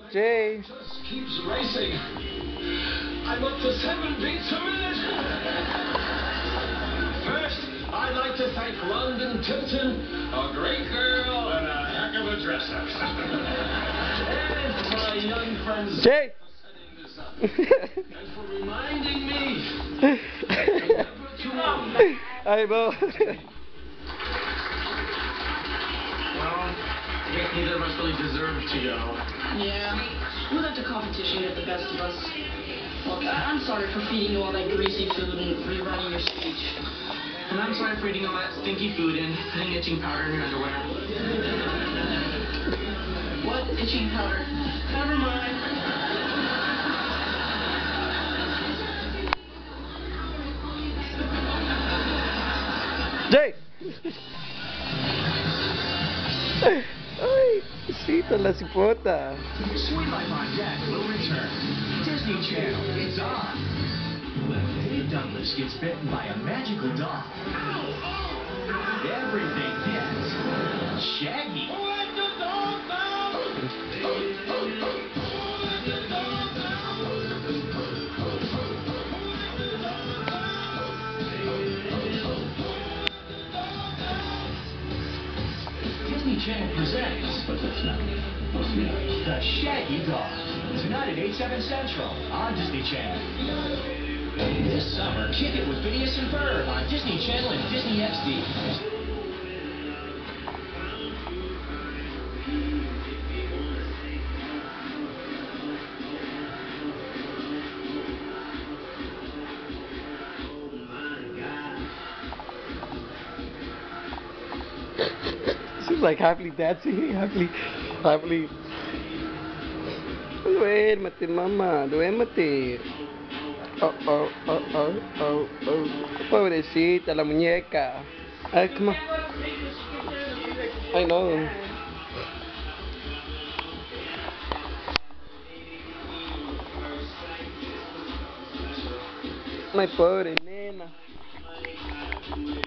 Jay. Just keeps racing. I'm up to 7 beats a minute. First, I'd like to thank London Tipton, a great girl and a heck of a dresser. And my young friends Jay. for setting this up. And for reminding me never to long. Ay, bro. Well, I guess neither of us really deserve to go. Yeah, we let the competition get the best of us. Look, I'm sorry for feeding you all that greasy food and rewriting your speech. And I'm sorry for eating all that stinky food and putting itching powder in your underwear. What? Itching powder? Never mind. Jay. Ay, sito la sipota. Sweet Life on Deck will return. Disney Channel, it's on. When Dave Douglas gets bitten by a magical dog, everything gets shaggy. Let the dog out! Disney Channel presents, but that's not The Shaggy Dog. Tonight at 8/7 Central on Disney Channel. This summer, kick it with Phineas and Ferb on Disney Channel and Disney XD. She's like happily dancing, happily. Duérmete, mamá, duérmete. Oh. Pobrecita, la muñeca. Ay, come on. I know. My pobre nena.